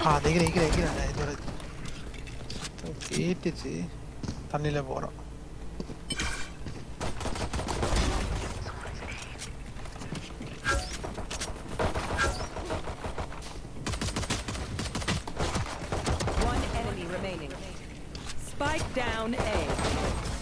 நிக்கிறேன் இதோட கேட்டுச்சு தண்ணியில போறோம். One enemy remaining. Spike down A.